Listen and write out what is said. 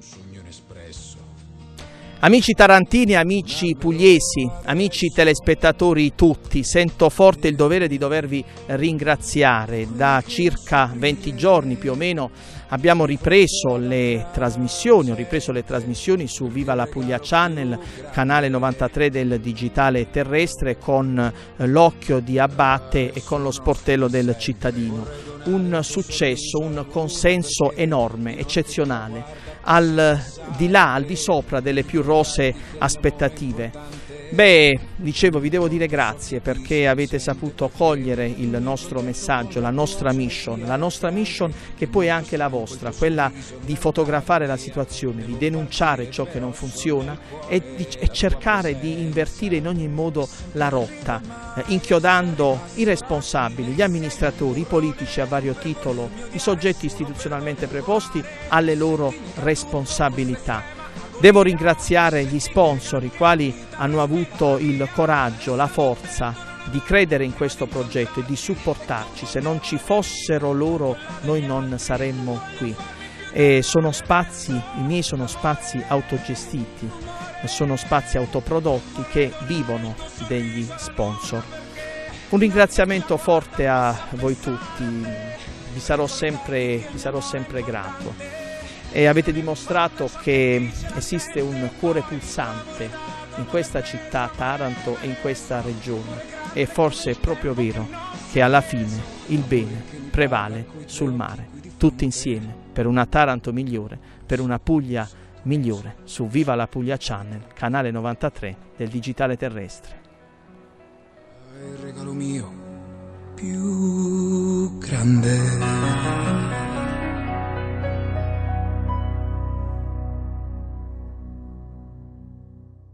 sogno inespresso. Amici tarantini, amici pugliesi, amici telespettatori tutti, sento forte il dovere di dovervi ringraziare. Da circa 20 giorni più o meno abbiamo ripreso le trasmissioni, ho ripreso le trasmissioni su Viva la Puglia Channel, canale 93 del digitale terrestre, con l'occhio di Abate e con lo sportello del cittadino. Un successo, un consenso enorme, eccezionale, al di là, al di sopra delle più rosee aspettative. Beh, dicevo, vi devo dire grazie perché avete saputo cogliere il nostro messaggio, la nostra mission che poi è anche la vostra, quella di fotografare la situazione, di denunciare ciò che non funziona e cercare di invertire in ogni modo la rotta, inchiodando i responsabili, gli amministratori, i politici a vario titolo, i soggetti istituzionalmente preposti alle loro responsabilità. Devo ringraziare gli sponsor, i quali hanno avuto il coraggio, la forza di credere in questo progetto e di supportarci. Se non ci fossero loro, noi non saremmo qui. E sono spazi, i miei sono spazi autogestiti, sono spazi autoprodotti che vivono degli sponsor. Un ringraziamento forte a voi tutti, vi sarò sempre grato. E avete dimostrato che esiste un cuore pulsante in questa città Taranto e in questa regione, e forse è proprio vero che alla fine il bene prevale sul mare, tutti insieme per una Taranto migliore, per una Puglia migliore, su Viva la Puglia Channel, canale 93 del digitale terrestre. Il regalo mio più grande.